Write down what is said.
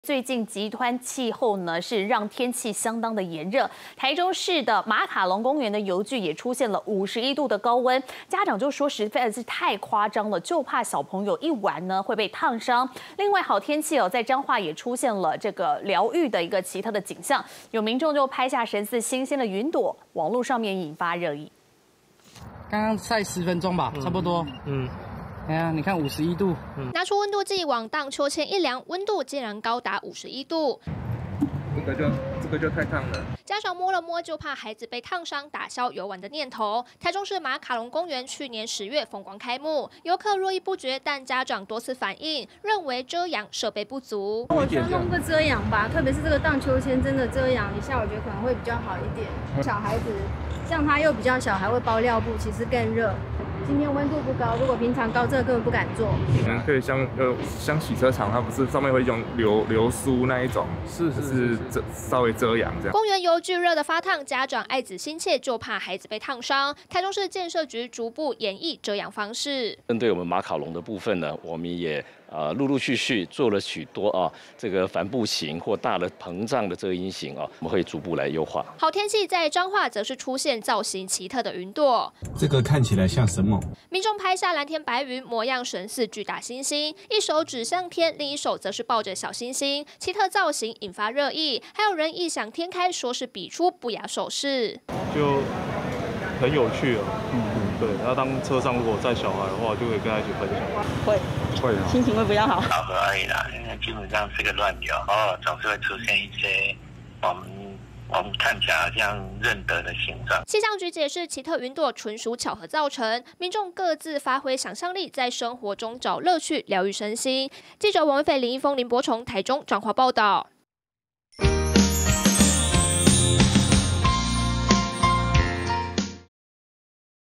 最近极端气候呢，是让天气相当的炎热。台中市的马卡龙公园的游具也出现了51度的高温，家长就说实在是太夸张了，就怕小朋友一玩呢会被烫伤。另外，好天气哦，在彰化也出现了这个疗愈的一个奇特的景象，有民众就拍下神似新鲜的云朵，网络上面引发热议。 刚刚晒10分钟吧，差不多。哎呀，你看51度。 拿出温度计往荡秋千一量，温度竟然高达51度。 这个就太烫了。 家长摸了摸，就怕孩子被烫伤，打消游玩的念头。台中市马卡龙公园去年10月风光开幕，游客络绎不绝，但家长多次反映，认为遮阳设备不足。 我觉得弄个遮阳吧，特别是这个荡秋千，真的遮阳一下，我觉得可能会比较好一点。小孩子像他又比较小，还会包尿布，其实更热。今天温度不高，如果平常高，这个根本不敢做。 可以像洗车场，它不是上面会用流苏那一种，是稍微遮阳这样。 公园游具热得发烫，家长爱子心切，就怕孩子被烫伤。台中市建设局逐步演绎遮阳方式。 针对我们马卡龙的部分呢，我们也陆续做了许多这个帆布型或大的膨胀的遮阴型我们会逐步来优化。 好天气在彰化则是出现造型奇特的云朵， 这个看起来像什么？ 民众拍下蓝天白云，模样神似巨大星星，一手指向天，另一手则是抱着小星星，奇特造型引发热议，还有人异想天开，说是比出不雅手势， 就很有趣啊。对，那当车上如果载小孩的话，就可以跟他一起分享。会啊， 心情会比较好。 巧合而已啦，因为基本上是个乱流，总是会出现一些我们看起来好像认得的形状。 气象局解释，奇特云朵纯属巧合造成，民众各自发挥想象力，在生活中找乐趣，疗愈身心。记者王文斐、林一峰、林柏崇，台中彰化报道。